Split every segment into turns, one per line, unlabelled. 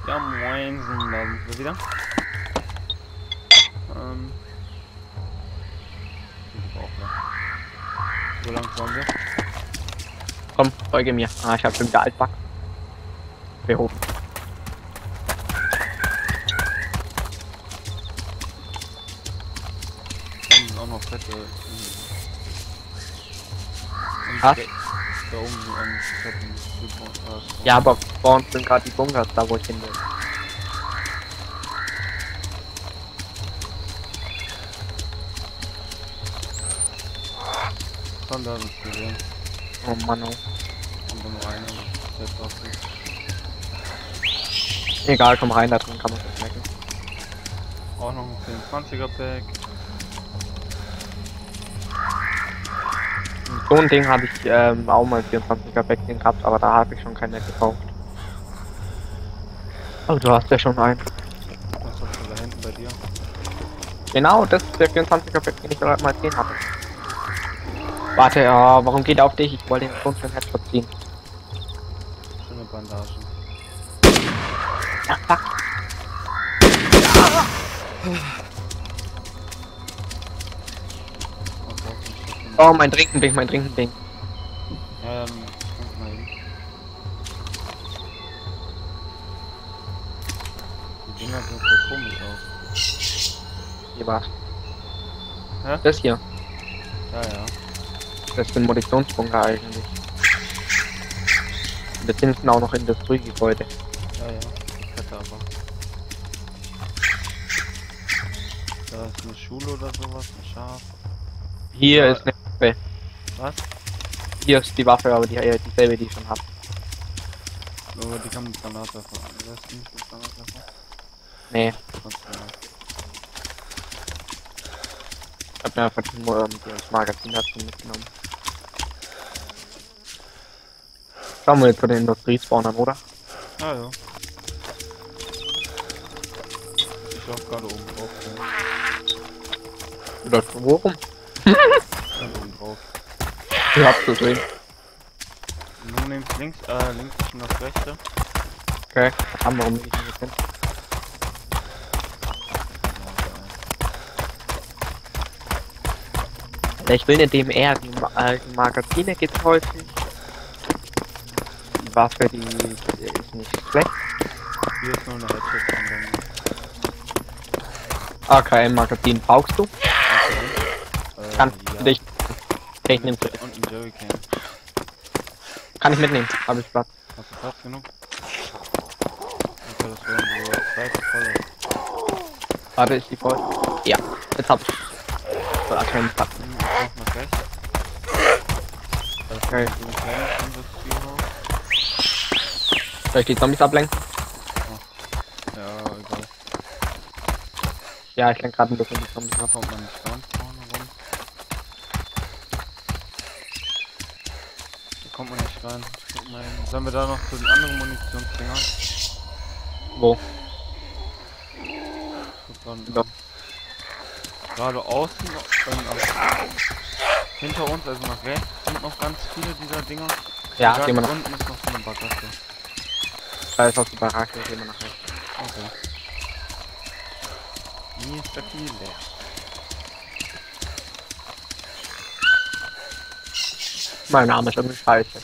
Ja, moin, da sind wir wieder. Ich auch da. So lang wollen wir?
Komm, folge mir. Ah, ich hab schon wieder Altback. Behoben.
Da sind auch noch fette.
Was?
Da oben so ein fetten Super.
Ja, aber vor uns sind gerade die Bunkers, da wo ich hin will.
Schon da sind wir gesehen.
Oh Mann, oh.
Und dann noch einer. Jetzt auch gut.
Egal, komm rein, da drin kann man das merken.
Auch noch ein 24er Pack.
So ein Ding hatte ich auch mal 24er Backding gehabt, aber da habe ich schon keinen mehr gekauft. Oh, du hast ja schon einen.
Was hast du da hinten bei dir?
Genau, das ist der 24er Back, den ich gerade mal 10 hatte. Warte, warum geht er auf dich? Ich wollte den schon für den Headshot ziehen.
Schöne Bandagen.
Ach, fuck. Oh, mein Trinkending, mein Trinkending.
Ja, guck mal hin. Die Dinger sehen voll komisch aus.
Hier war's.
Hä?
Das hier.
Ja, ja.
Das ist ein Munitionsbunker eigentlich. Und das hinten auch noch Industriegebäude.
Ja, ja. Die Kette aber. Da ist eine Schule oder sowas, ein Schaf.
Hier
Ja.
ist eine Waffe.
Was?
Hier ist die Waffe, aber dieselbe, die ich schon hab.
Aber die kann mit Granatwerfer. Das ist nicht mit Granatwerfer.
Nee,
Sonst
ich hab mir einfach nur das Magazin dazu mitgenommen. Schauen wir jetzt zu den Industriespawnern, oder?
Ah ja. Ich lauf gerade oben drauf.
Du läufst wo rum?
Ganz oben drauf.
Ich hab's gesehen.
Du nimmst links und das rechte.
Okay, was haben wir um nicht gesehen? Ich will eine DMR, die Magazine gibt's häufig. Die Waffe, die ist nicht schlecht.
Hier ist nur eine Headshot und dann.
AKM-Magazin brauchst du?
Okay.
Kannst
Ja.
du dich. Okay, ich nehm's mit.
Und ein Jerrycan.
Kann ich mitnehmen, habe ich Platz.
Hast du Platz genug? Okay, das wären so zwei voll.
Warte, ist die voll? Ja, jetzt hab ich. So, AKM Platz.
Ich mach nach rechts. Das ist
Okay.
so ein kleines Industriehaus.
Soll ich die Zombies ablenken?
Ja, egal.
Ja, ich lenke gerade ein bisschen die Zombies
Da
ab.
kommt man nicht ganz vorne rum. Da kommt man nicht rein. Guck mal hin. Sollen wir da noch zu den anderen Munitionsdingern?
Wo?
Guck mal,
Ja.
gerade außen, hinter uns, also nach rechts, sind noch ganz viele dieser Dinger.
Ja,
Und
gehen wir
ganz
nach.
unten ist noch so eine Baracke.
Da ist auf die Baracke, gehen wir nach rechts.
Okay. Hier ist der viel leer.
Mein Name ist irgendwie scheiße.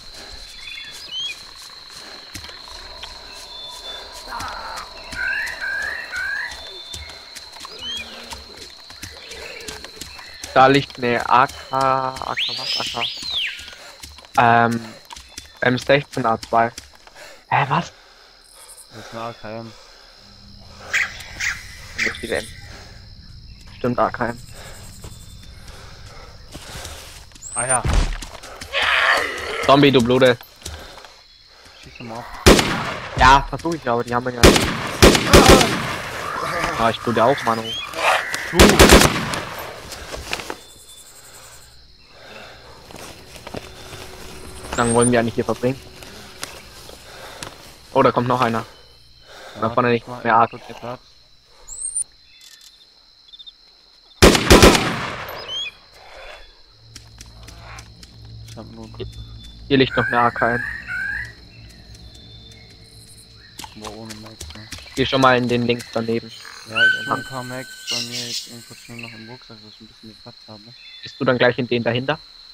Da liegt eine AK was? AK. M16 A2. Hä, was?
Das ist eine AKM.
Wo steht denn? Stimmt, AKM.
Ah ja,
Zombie, du blutest.
schieß ihn mal ab.
Ja, versuche ich, aber die haben wir ja. Ah, ich blute auch, Manu. Dann wollen wir eigentlich hier verbringen. Oh, da kommt noch einer. Da vorne nicht mehr AK.
Platz. Ich hab nur
Hier liegt noch eine AKM.
Aber ohne Max, ne?
Geh schon mal in den links daneben.
Ja, ich habe ein paar Max bei mir jetzt irgendwo nur noch im Rucksack, dass ich ein bisschen mehr Platz habe.
Gehst du dann gleich in den dahinter?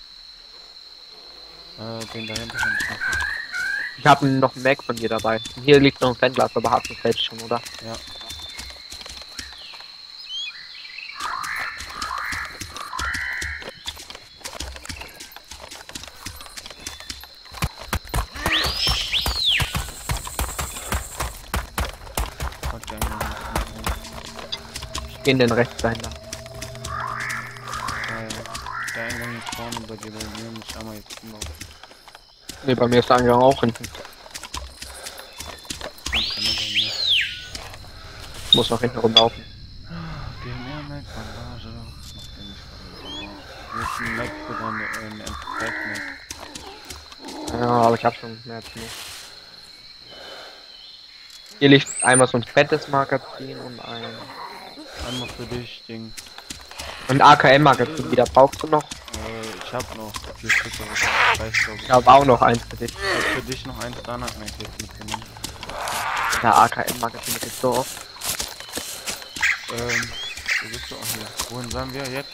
Den dahinter kann ich machen.
Ich habe noch einen Mac von dir dabei. Hier liegt noch ein Fernglas, aber hast du selbst schon, oder?
Ja.
Ich geh in den rechts dahinter.
Der Eingang ist vorne bei dir, bei mir muss ich einmal jetzt umlaufen.
Ne, bei mir ist der Eingang auch hinten. Ich muss noch hinten rumlaufen.
GMR Mac, Bandage. Macht der nicht gerade. Hier ist ein Mac für deine Mac.
Ja, aber ich hab schon mehr als genug. Hier liegt einmal so ein fettes Magazin und
Einmal für dich, Ding.
ein AKM-Magazin wieder. Brauchst du noch?
Ich hab noch 4 Stück, aber ich weiß glaube
Ich habe auch noch eins für dich.
Ich hab für dich noch ein Standard Mac jetzt mitgenommen.
Der AKM-Magazin ist so oft.
Wo bist du auch hier? Wohin sollen wir jetzt?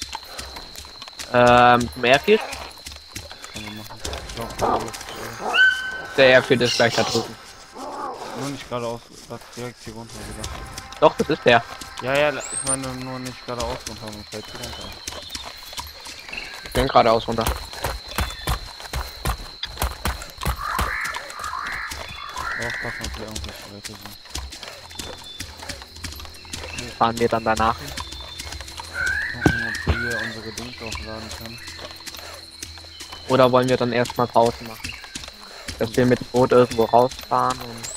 Zum Airfield?
Kann man machen. Ich glaub,
Der Airfield ist gleich da drüben.
nur nicht geradeaus, das direkt hier runter wieder.
Doch, das ist der.
Ja, ich meine nur nicht geradeaus runter, und fällt hier runter.
Ich bin geradeaus runter.
Aufpassen, ob hier irgendwelche Leute sind.
Fahren wir dann danach.
Gucken, ob wir hier unsere Dings aufladen können.
Oder wollen wir dann erstmal Pause machen? Dass wir mit dem Boot irgendwo rausfahren und...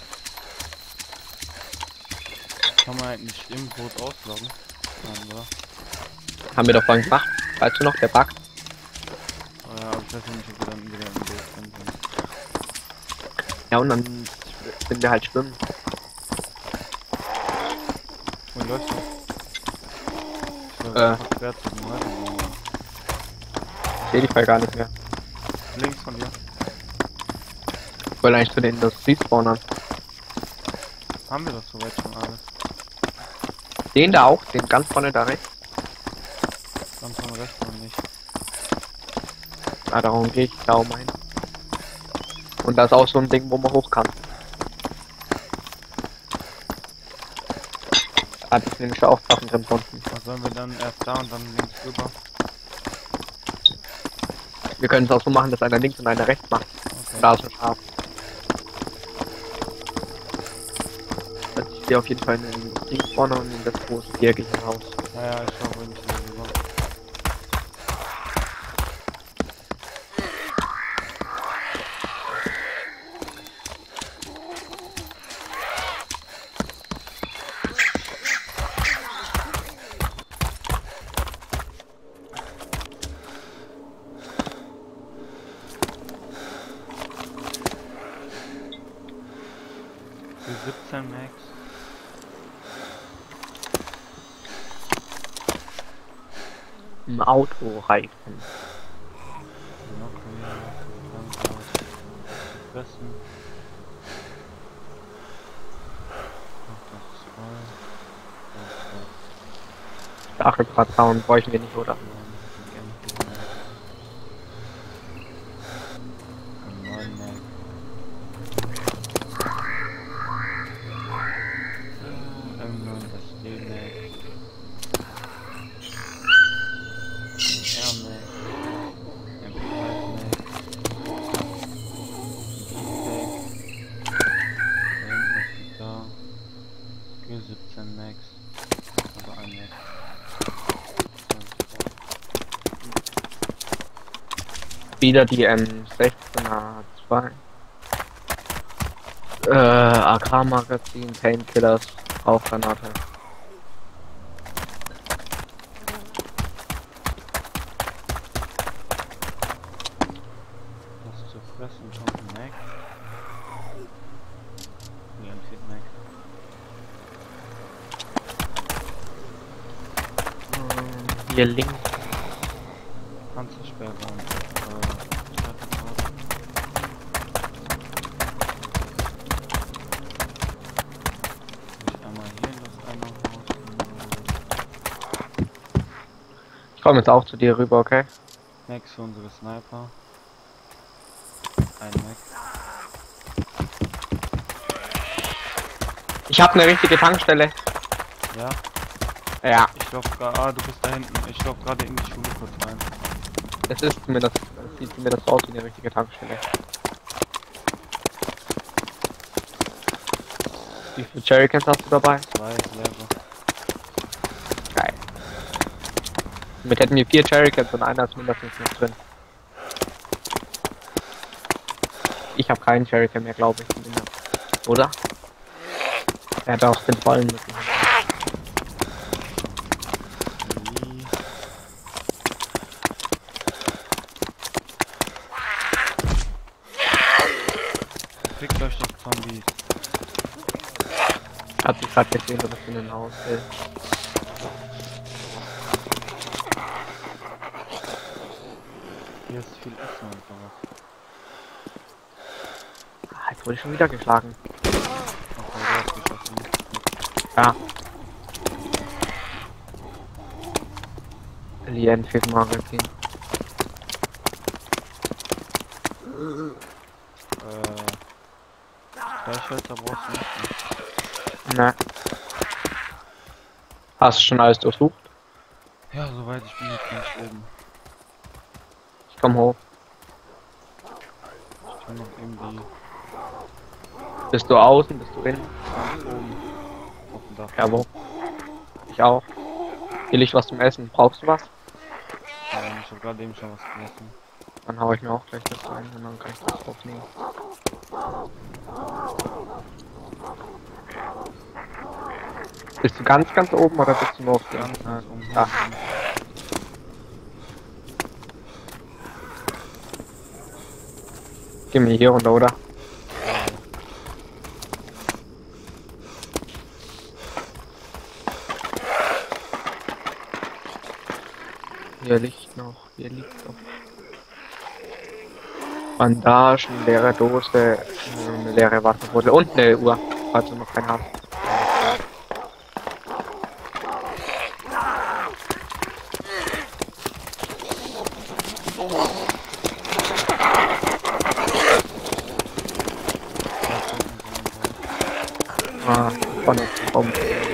Kann man halt nicht im Boot ausloggen? Nein, oder?
Haben wir doch vorhin gemacht. Weißt du noch, der Bug?
Oh ja, aber ich weiß nicht, ob wir dann wieder im Boot drin sind.
Ja, und dann sind wir halt schwimmen.
Wo läufst du? Ich glaube, quer zu den Leuten.
Ich sehe die Fall gar nicht mehr.
Links von dir.
Ich wollte eigentlich zu den Industriespawnern.
Haben wir das soweit schon alles?
Den da auch, den ganz vorne da rechts.
Ganz von rechts noch nicht.
Ah, darum gehe ich da oben hin. Und da ist auch so ein Ding, wo man hoch kann. Da ist nämlich auch Sachen drin unten.
Was sollen wir dann erst da und dann links rüber?
Wir können es auch so machen, dass einer links und einer rechts macht.
Okay.
Da ist ein Schaf. Also ich sehe auf jeden Fall in den Industriespawner und in das große birkige Haus.
Ja, ich schau wohl nicht mehr rüber. Die 17 Max.
Im Autoreifen.
Besten. Das ist voll.
Stacheldrahtzaun bräuchten wir nicht, oder?
Max. Aber ein Max.
Wieder die M16 A2. AK-Magazin, Painkillers, Rauchgranate.
Was zu fressen und ein Mac. Hier ein Fit Mac.
Hier links.
Panzersperre und
komm jetzt auch zu dir rüber, okay?
Max für unsere Sniper. Ein Max.
Ich habe eine richtige Tankstelle.
Ja,
Ja,
ich lauf gerade. Ah, du bist da hinten. Ich lauf gerade in die Schule kurz rein.
es ist zumindest, es sieht zumindest aus wie eine richtige Tankstelle. Wie viele Jerrycans hast du dabei?
2 leere.
Geil. Damit hätten wir 4 Jerrycans und einer ist mindestens noch drin. Ich habe keinen Jerrycan mehr, glaube ich. Zumindest. Oder? Er hat auch den vollen mit.
Wie? Fickt euch doch Zombies.
Hat sich gerade gesehen, dass ich in den Haus will.
Hier ist viel Essen und sowas.
Ah, jetzt wurde ich schon wieder geschlagen.
Okay, du hast geschossen.
Ja. Lien fehlt Magazin.
Streichhölzer brauchst du nicht.
Ne. Hast du schon alles durchsucht?
Ja, soweit ich bin jetzt ganz oben.
Ich komm hoch.
Ich kann noch irgendwie
Bist du außen? Bist du innen?
ganz oben auf dem Dach.
Ja, wo? Ich auch. Will ich was zum Essen? Brauchst du was?
Ich hab gerade eben schon was gegessen.
Dann hau ich mir auch gleich das rein und dann kann ich das draufnehmen. Bist du ganz oben oder bist du nur auf der
Ganz oben.
Ah. Geh mir hier runter, oder? Hier liegt noch, hier liegt noch. Bandagen, leere Dose, eine leere Wasserbottle und eine Uhr, falls du noch keine hast. Ah, von uns kommt.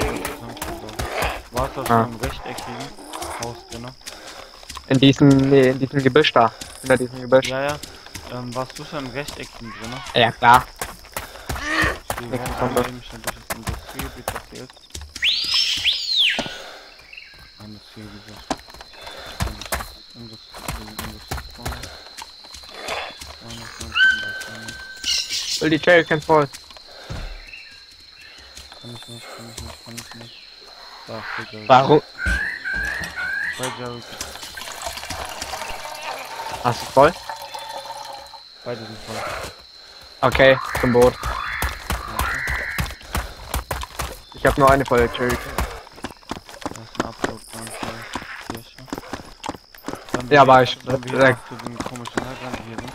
War das
Ah.
im rechteckigen Haus drin?
In diesem Gebüsch da. Hinter diesem Gebüsch.
Ja, ja. Warst du schon im rechteckigen drin?
Ja, klar.
Die
Nichts
werden
anderes.
eben schon durch das Industriegebiet passiert. Industriegebiet.
Will die Jerrycans voll.
Kann ich nicht. Da, bitte.
Warum?
Bei Jerry.
Hast du voll?
Beide sind voll.
Okay, zum Boot. Ich habe nur eine volle Jerrycan.
Da ist ein Upload-Plan für Kirche. Dann
Ja, war ich.
Dann wieder
Direkt.
zu den komischen Leitern, die hier sind.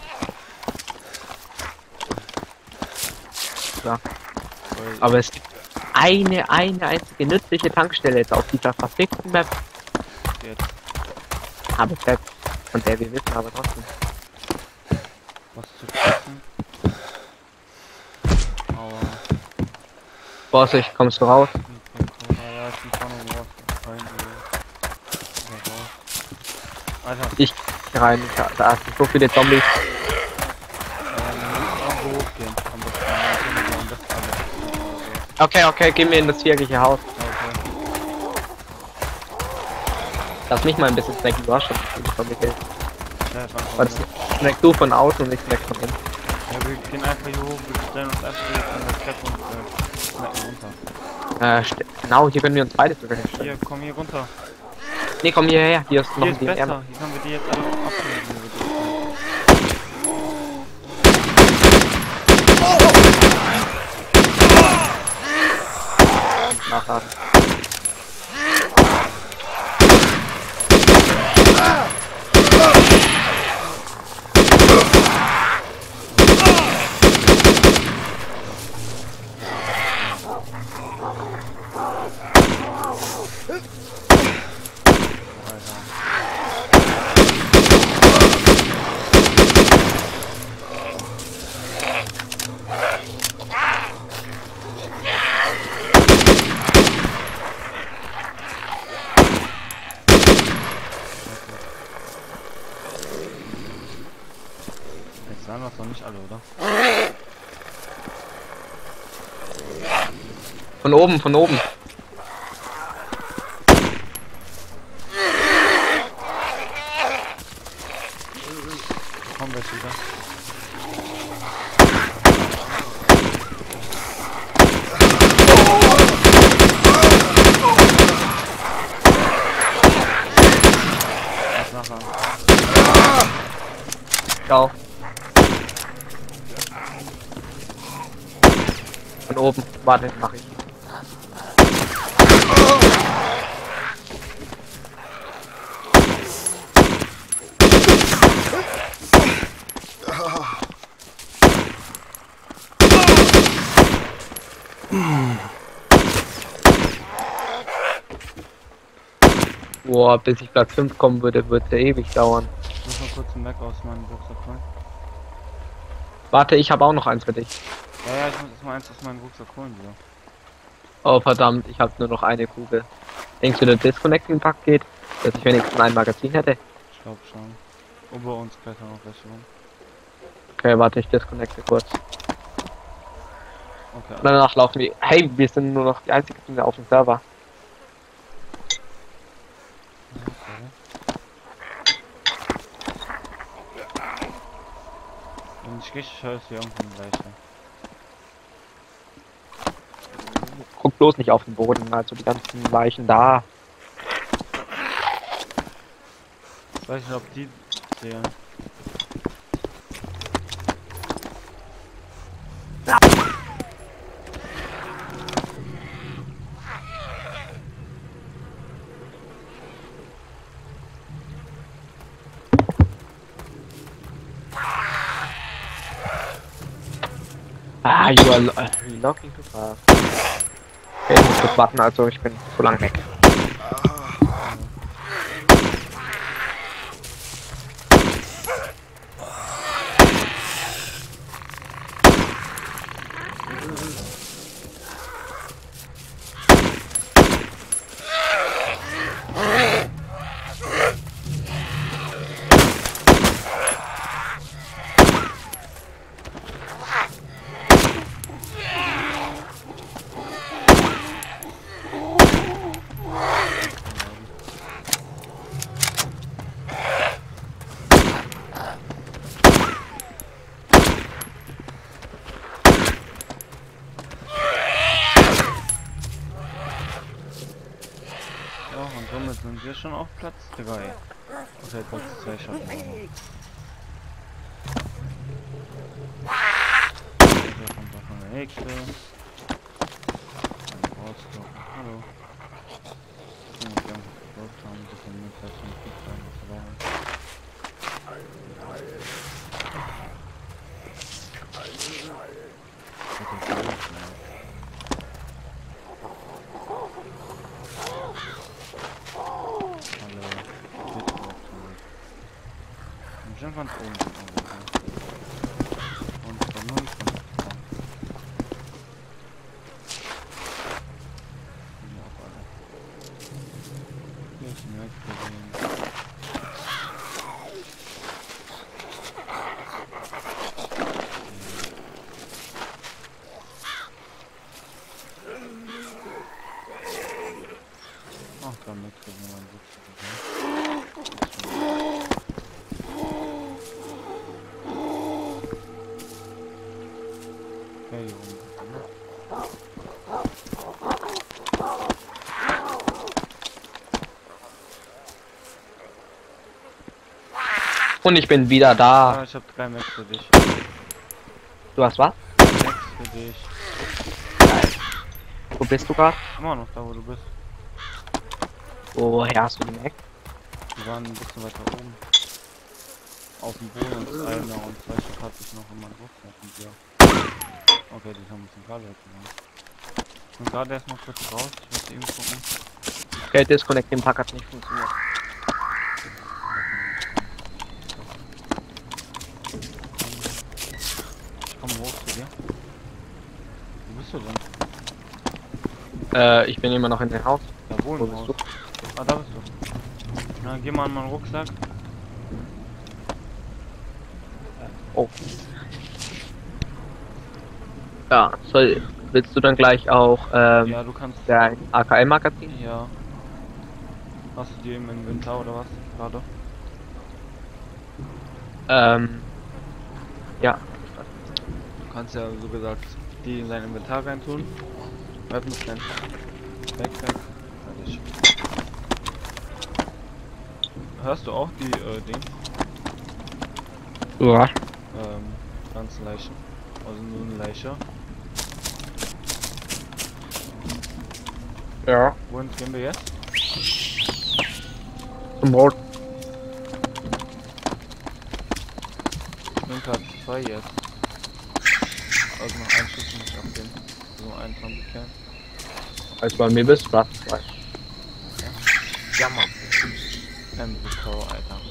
Ja.
Weil
Aber es gibt eine einzige nützliche Tankstelle jetzt auf dieser verfickten Map.
jetzt,
Aber selbst von der wir wissen, aber trotzdem.
was zu fressen. Aber
Vorsicht, kommst du raus?
die Controller, ja, ich bin vorne raus. Rein, raus. Alter,
Ich rein, da sind so viele Zombies.
irgendwo hochgehen. Am besten alles.
Okay, gehen wir in das vierige Haus.
Okay.
Lass mich mal ein bisschen snacken, du hast schon viele Zombies.
Ja,
Aber das snack du von außen und ich snack von innen.
ja, wir gehen einfach hier hoch, wir stellen uns einfach hier an der Treppe und snacken runter.
Genau, hier können wir uns beide sogar hinstellen.
Hier, komm hier runter.
Nee, komm hierher, hier ist noch
Hier
ein
ist besser,
DM.
hier können wir die jetzt alle abheben.
Nachladen.
waren das doch nicht alle, oder?
Von oben, von oben.
Kommen wir wieder. Was nachher?
Ciao. Von oben. Warte, mach ich. Boah, bis ich Platz 5 kommen würde, wird es ja ewig dauern.
Ich muss mal kurz einen Mac aus meinem Rucksack holen.
Warte, ich habe auch noch eins für dich.
Ja, ich muss erstmal eins aus meinem Rucksack holen, wieder.
Oh verdammt, ich habe nur noch eine Kugel. Denkst du, der Disconnecting-Pack geht? Dass ich wenigstens ein Magazin hätte?
Ich glaube schon. Über uns klettern auch welche rum.
Okay, warte, ich disconnecte kurz.
Okay,
Und danach laufen wir. Hey, wir sind nur noch die einzigen auf dem Server.
Wenn ich richtig höre, ist hier irgendwo eine Leiche.
Guck bloß nicht auf den Boden, also die ganzen Leichen da.
Ich weiß nicht, ob die zählen.
Ah, you are relocking too fast. Okay, ich muss kurz warten, also ich bin so lange weg.
Ja, und somit sind wir schon auf Platz 3. Okay, Platz 2 schaffen wir noch. Hier kommt auch noch der nächste. Ein Rostock. Hallo. Ich muss irgendwas gebraucht haben, die können mir vielleicht schon gut sein, was wir brauchen. Schon ganz oben. Und von unten. Hier auch alle. Hier ist ein Mac gesehen. Ach, da Mac gesehen, mein Sitz. Okay, hier oben.
Und ich bin wieder da.
Ja, ich hab 3 Macs für dich.
Du hast was?
Macs für dich.
Wo bist du gerade?
Immer noch da, wo du bist.
Woher hast du die Mac?
Die waren ein bisschen weiter oben. Auf dem Boden und einer und 2 Stück hatte ich noch in meinem Rucksack und ja. Okay, die haben ein bisschen gerade weggemacht. Ich bin gerade erstmal kurz raus, ich werde eben gucken.
Okay, Disconnect im Pack hat nicht funktioniert.
Ich komme hoch zu dir. Wo bist du denn?
Ich bin immer noch in dem Haus.
Da
Wo
wohnen
bist
wir.
du?
Ah, da bist du. Na, geh mal an meinen Rucksack.
Oh. Ja, willst du dann gleich auch
Ja, du kannst.
dein AKM-Magazin?
Ja. Hast du die im Inventar oder was? Gerade?
Ja.
Du kannst ja so gesagt die in dein Inventar reintun. Weapon Stand. Backpack. Fertig. Hörst du auch die Dings?
Ja.
Pflanzenleichen. Also nur eine Leiche.
Ja.
Wohin gehen wir jetzt?
Zum Rot.
Sind halt 2 jetzt. Also noch ein Schuss muss ich abgeben. So einen Zombie killen.
Als bei mir bist, Platz 2.
Ja, Mann. MBK, Alter.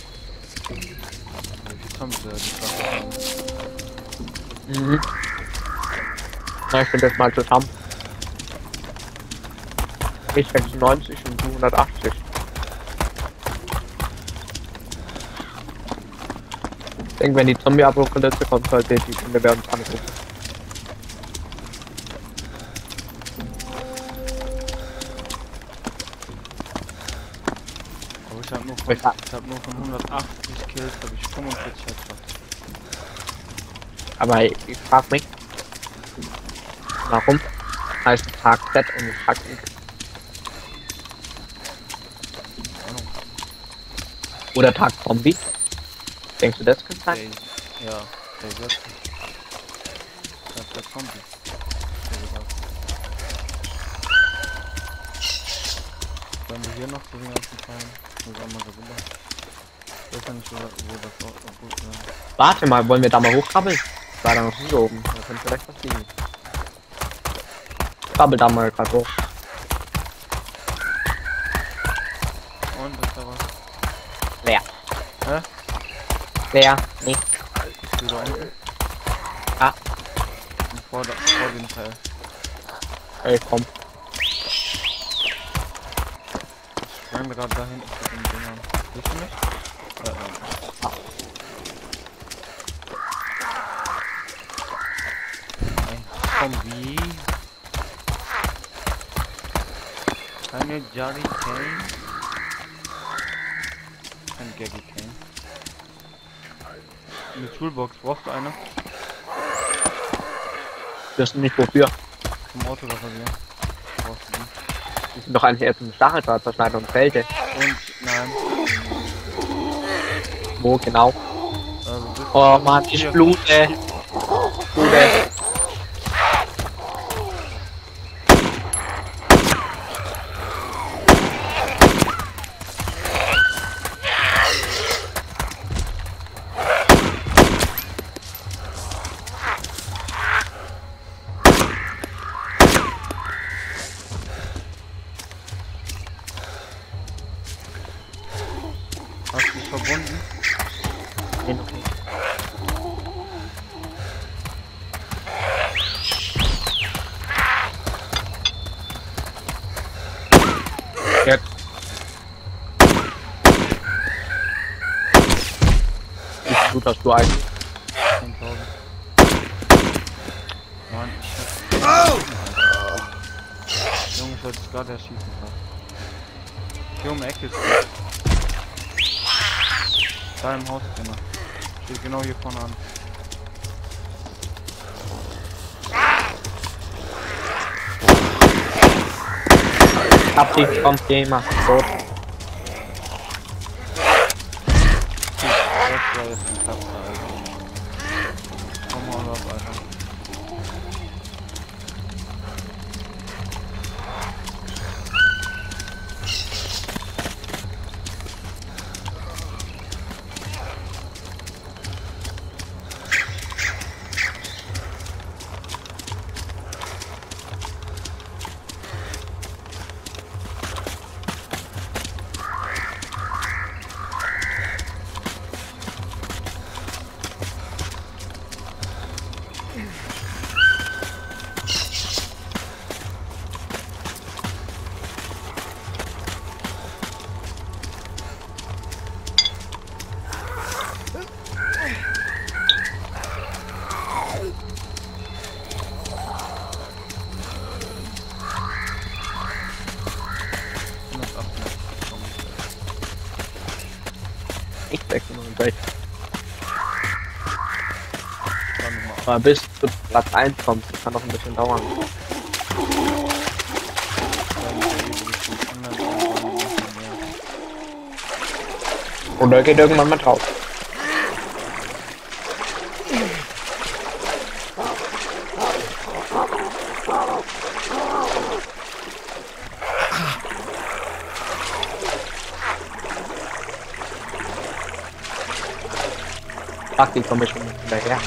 Wie Zombies die Sache haben.
Mhm. Na, ich finde das mal zusammen. Ich 96 und du 180. Ich denke, wenn die Zombie-Apokalypse kommt, sollte die Kinder werden uns angucken.
Aber ich hab nur von 180 Kills, habe ich 45 Headshots.
Aber ich frag mich, warum heißt Tag Z und nicht Tag X? Oder Tag Zombie? Denkst du, das könnte sein?
Ja, der wird. Das ist der Zombie. Wenn wir hier noch so den ganzen Fallen, muss auch mal so rüber. Ich weiß ja nicht, wo das auch gut wäre.
Warte mal, wollen wir da mal hochkrabbeln? War da noch nie oben, da könnte vielleicht was liegen. Krabbel da mal gerade hoch.
Und ist da was?
Wer?
Hä?
Wer? Nicht.
Bist du da unten?
Ja.
Und vor dem Teil.
Ey, komm.
Ich sprang gerade dahin, ich hab den Dingern. Siehst du mich?
Ah.
Ein Zombie. Eine Jolly Cane. Ein Gaggy Cane. Eine Toolbox, brauchst du eine?
Wir wissen nicht wofür.
Zum Auto reparieren. Brauchst du die?
Die sind doch eigentlich erst im Stacheldraht zerschneiden und Zelte.
Und, nein.
Wo genau?
Du bist
Oh Mann, ich
hier.
blute. Blute.
Hast du dich verbunden?
Nee, noch nicht. Jetzt. Wie viel Blut hast du eigentlich?
10.000. Mann, ich hab... Junge, ich wollte es gerade erschießen. Hier um die Ecke ist der. Da im Haus drin. Steht genau hier vorne an.
Hab die kommt Gamer. Tot.
Das war jetzt ein Klappe, Alter. Komm mal ab, Alter.
Aber bis zu Platz 1 kommt, das kann noch ein bisschen dauern. Oder geht irgendwann mal drauf. Ach, die komme ich schon hinterher.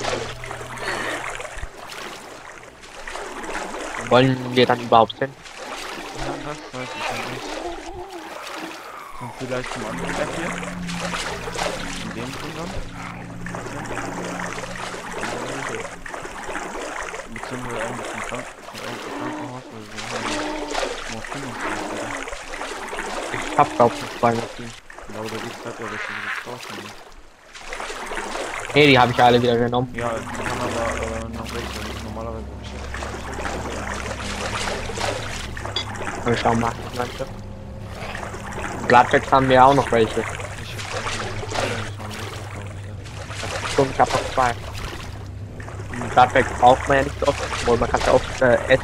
Wollen wir dann überhaupt hin?
Ja, das weiß ich ja nicht. Und vielleicht zum anderen Berg hier? In dem Grund beziehungsweise eigentlich zum Krankenhaus oder so. Morphin
Ich hab glaub ich 2 Morphin.
aber der liegt halt ja richtig draußen.
Nee, die habe ich alle wieder genommen.
Ja, man kann aber noch welche normalerweise beschäftigen.
Wir schauen mal. Gladbeck haben wir auch noch welche. Ich hab noch 2. Gladbeck braucht man ja nicht so oft, obwohl man kann ja auch essen.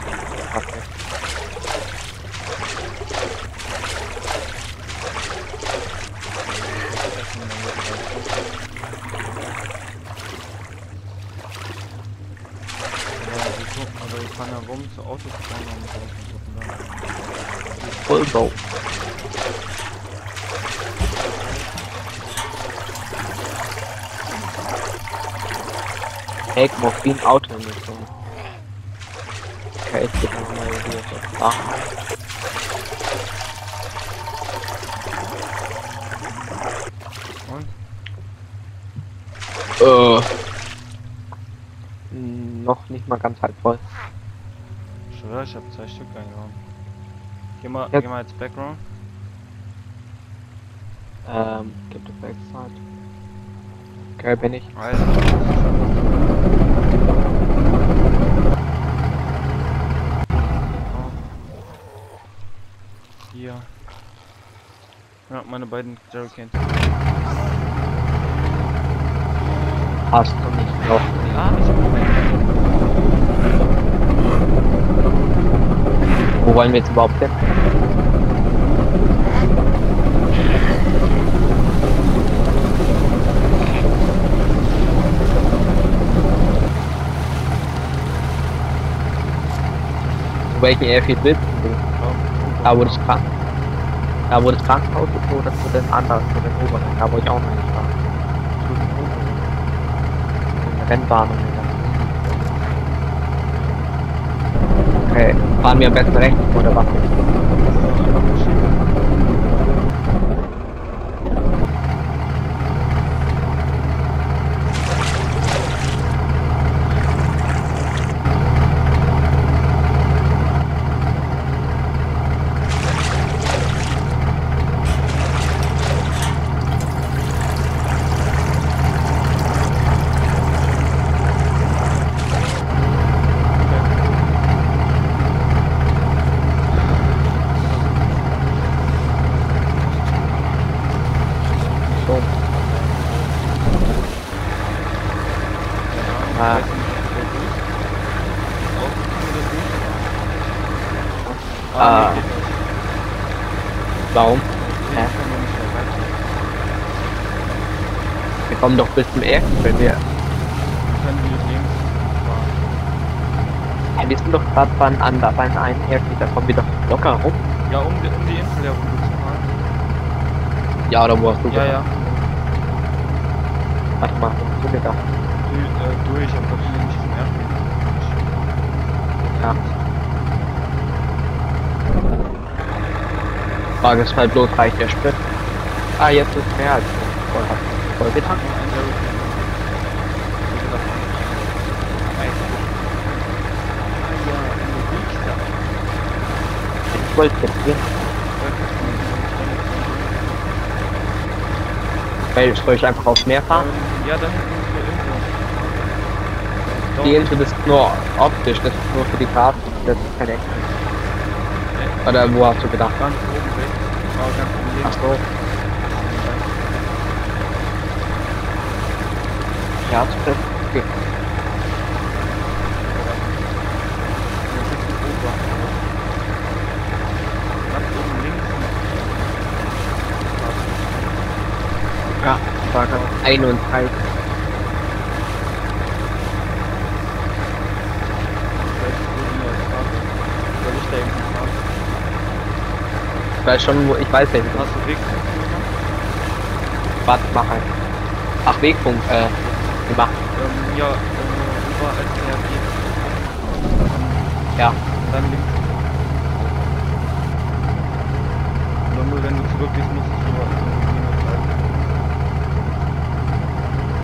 Aber ich kann ja rum zu Autos fahren und
Volvo. Hey, Morphin Auto mit so. Okay, ich geh mal hier so. Ah.
Und?
Noch nicht mal ganz halb voll.
Schwör, ich hab 2 Stück eingehauen. Geh mal als Background.
Gibt es Backside. Okay, bin ich.
Alter. Hier. Ja, meine beiden Jerrycans.
Hast du nicht noch?
Ja, ich hab
Wo wollen wir jetzt überhaupt hin? Welchen Airfield willst du? Da wo das Krankenhaus ist oder zu den anderen, zu den oberen, da wo ich auch noch nicht war.
zu den oberen.
In der Rennbahn und okay, fahren wir am besten rechts oder was? Warum? Hä? Wir kommen doch bis zum ersten, wenn wir.
Können wir links fahren?
Ja, wir sind doch gerade beim einen Airfield, da kommen wir doch locker rum.
Ja, um die Insel herum zu fahren.
Ja, oder wo hast du
Ja,
gedacht?
ja.
Warte mal, wo hast du gedacht?
Durch, aber wir sind nicht zum Airfield.
Ja. Frage ist halt bloß, reicht der Sprit? Ah, jetzt ist mehr als voll getankt.
Ein Jerrycan. Wie gesagt,
Ich wollte jetzt gehen. Weil soll ich einfach aufs Meer fahren?
Ja, da hinten ist eine Insel.
Die Insel ist nur optisch, das ist nur für die Karte, das ist keine echte. Oder wo hast du gedacht?
Ganz oben weg. Aber ganz oben links.
Ach so. Ja, das ist okay. 31.
Soll ich da irgendwas sagen?
Ich weiß schon, wo, ich weiß nicht.
Hast du Weg gemacht?
Was machen? Ach, Wegpunkt, gemacht.
Ja, über SRG.
Ja.
Dann links. Und dann nur wenn du zurückgehst, musst du